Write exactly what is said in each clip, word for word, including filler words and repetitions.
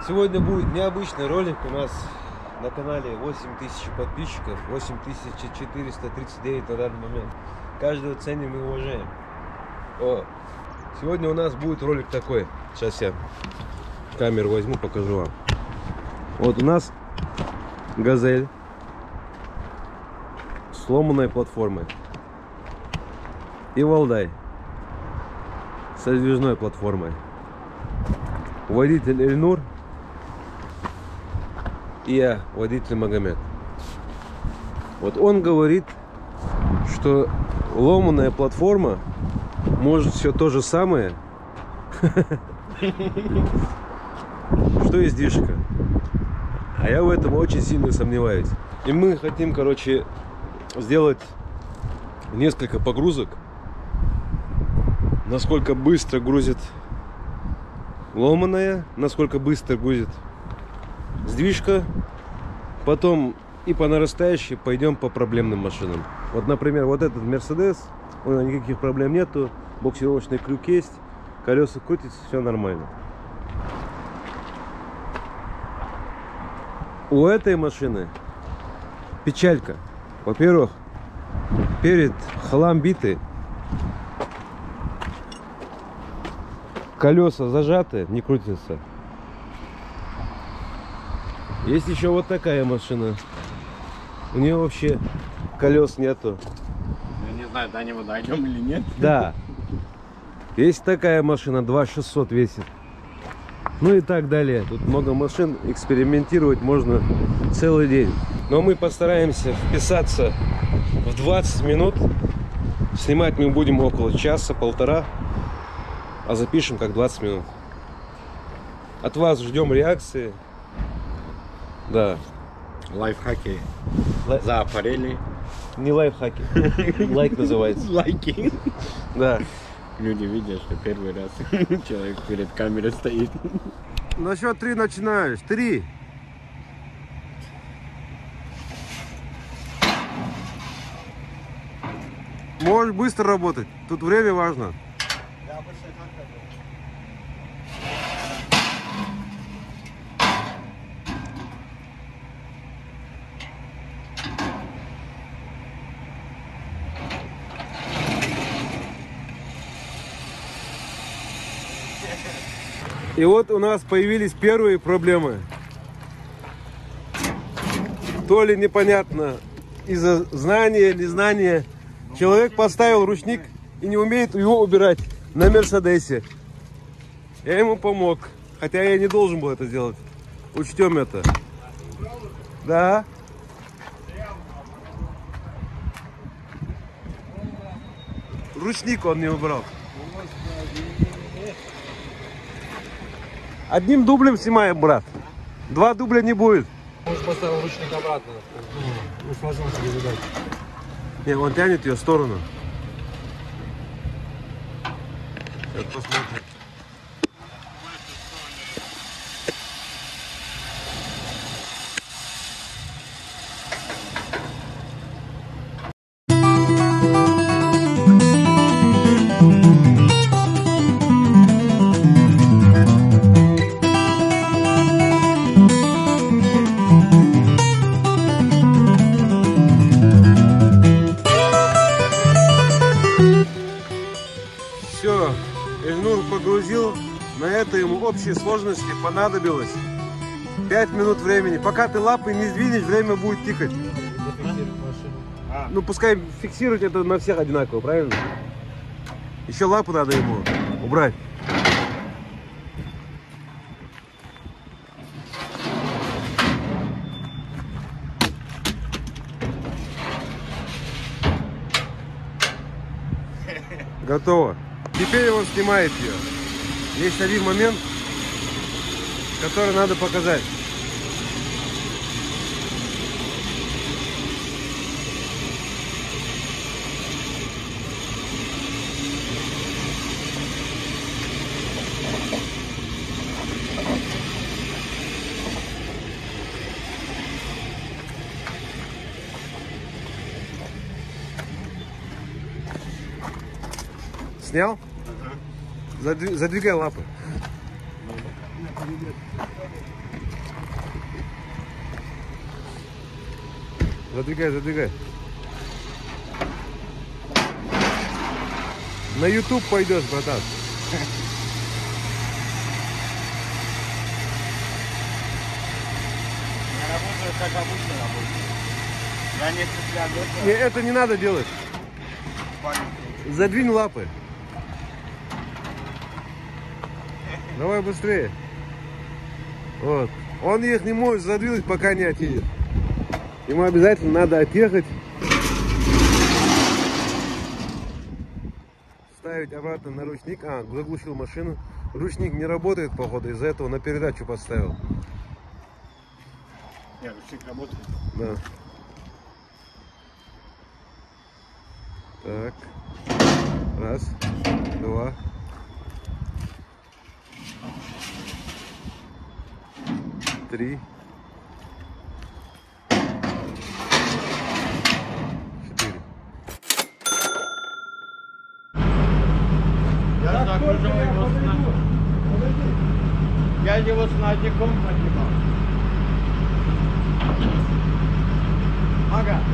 Сегодня будет необычный ролик. У нас на канале восемь тысяч подписчиков, восемь тысяч четыреста тридцать девять на данный момент. Каждого ценим и уважаем. О, сегодня у нас будет ролик такой. Сейчас я камеру возьму, покажу вам. Вот у нас Газель с сломанной платформой и Валдай со сдвижной платформой. Водитель Эльнур и я, водитель Магомед. Вот он говорит, что ломаная платформа может все то же самое, что и сдвижка. А я в этом очень сильно сомневаюсь. И мы хотим, короче, сделать несколько погрузок. Насколько быстро грузит ломаная, насколько быстро грузит сдвижка. Потом и по нарастающей пойдем по проблемным машинам. Вот, например, вот этот Мерседес, у него никаких проблем нету, буксировочный крюк есть, колеса крутятся, все нормально. У этой машины печалька. Во-первых, перед хлам биты, колеса зажаты, не крутятся. Есть еще вот такая машина. У нее вообще колес нету. Я не знаю, до него дойдем или нет. Да. Есть такая машина, два тысячи шестьсот весит. Ну и так далее. Тут много машин, экспериментировать можно целый день. Но мы постараемся вписаться в двадцать минут. Снимать мы будем около часа-полтора, а запишем как двадцать минут. От вас ждем реакции. Да. Лайфхаки Лай... за аппарели. Не лайфхаки. Лайк называется. Лайки. Да. Люди видят, что первый раз человек перед камерой стоит. На счет три начинаешь. Три. Можешь быстро работать. Тут время важно. И вот у нас появились первые проблемы. То ли непонятно из-за знания, незнания. Человек поставил ручник и не умеет его убирать на Мерседесе. Я ему помог. Хотя я не должен был это сделать. Учтем это. Да. Ручник он не убрал. Одним дублем снимаем, брат. Два дубля не будет. Может, поставил ручник обратно. Усложнил себе задачу. Не, он тянет ее в сторону. Сейчас посмотрим. Все, Эльнур погрузил. На это ему общей сложности понадобилось пять минут времени. Пока ты лапы не сдвинешь, время будет тикать. А? Ну пускай фиксировать это на всех одинаково, правильно? Еще лапу надо ему убрать. Готово. Теперь он снимает ее. Есть один момент, который надо показать. Снял? Задвигай лапы. Задвигай, задвигай. На YouTube пойдешь, братан. Я работаю как обычно работаю. Я не цепляю. Не, это не надо делать. Задвинь лапы. Давай быстрее. Вот. Он их не может задвинуть, пока не отъедет. Ему обязательно надо отъехать. Ставить обратно на ручник. А, заглушил машину. Ручник не работает, походу, из-за этого на передачу поставил. Нет, ручник работает. Да. Так. Раз, два. Три. Четыре. Я загружал его с на... Я его с надиком поднимал. Ага.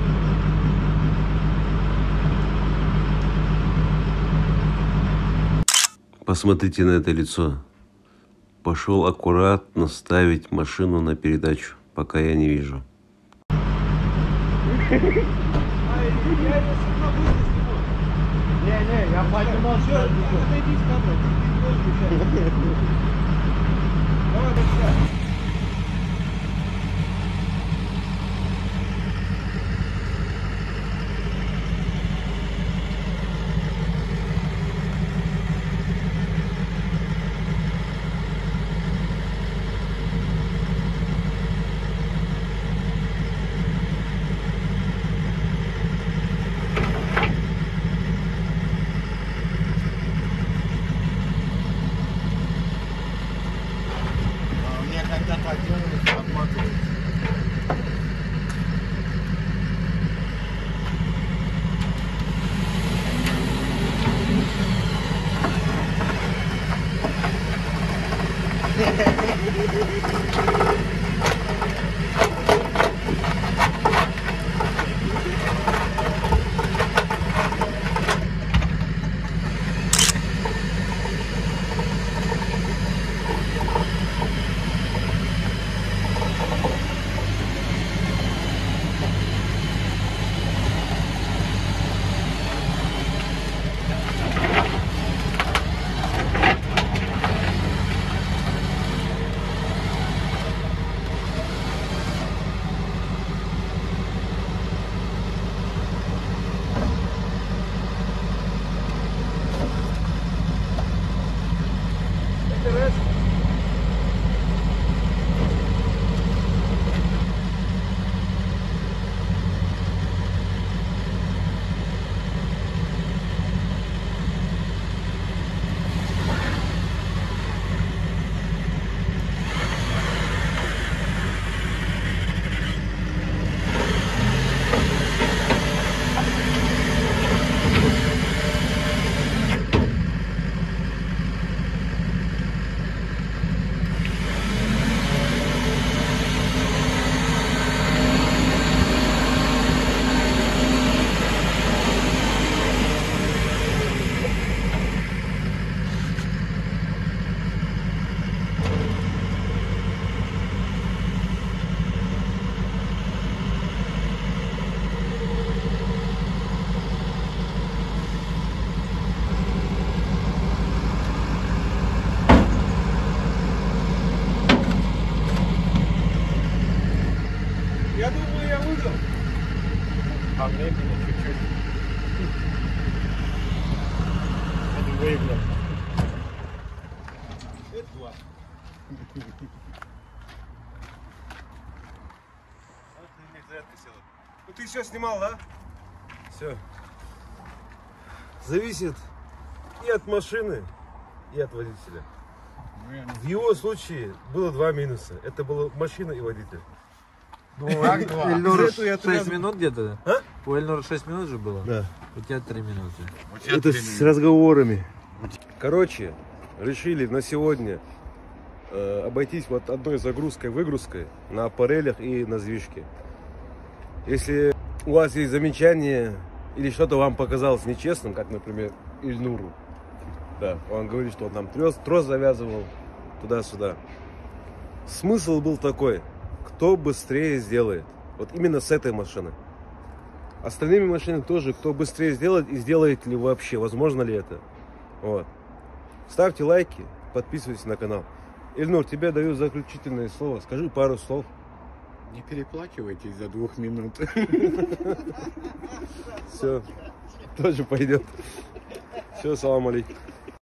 Посмотрите на это лицо. Пошел аккуратно ставить машину на передачу, пока я не вижу. Не-не, я поднимал с надиком. Давай, давай. Мне когда так делают, обматывают. Я думаю, я выиграл. По времени чуть-чуть. Это выиграл. Это два. Ну ты все снимал, да? Все. Зависит и от машины, и от водителя. В его случае было два минуса. Это была машина и водитель. Ну, Как два? Эльнура За эту я шесть отвязан. минут где-то? А? У Эльнура шесть минут же было? Да. У тебя три минуты. Это с разговорами. Короче, решили на сегодня э, обойтись вот одной загрузкой-выгрузкой на аппарелях и на движке. Если у вас есть замечания или что-то вам показалось нечестным, как, например, Ильнуру, да, он говорит, что он там трос, трос завязывал туда-сюда. Смысл был такой, кто быстрее сделает. Вот именно с этой машины. Остальными машинами тоже, кто быстрее сделает и сделает ли вообще, возможно ли это. Вот. Ставьте лайки, подписывайтесь на канал. Ильнур, тебе даю заключительное слово. Скажи пару слов. Не переплачивайтесь за двух минут. Все, тоже пойдет. Все, салам алейкум.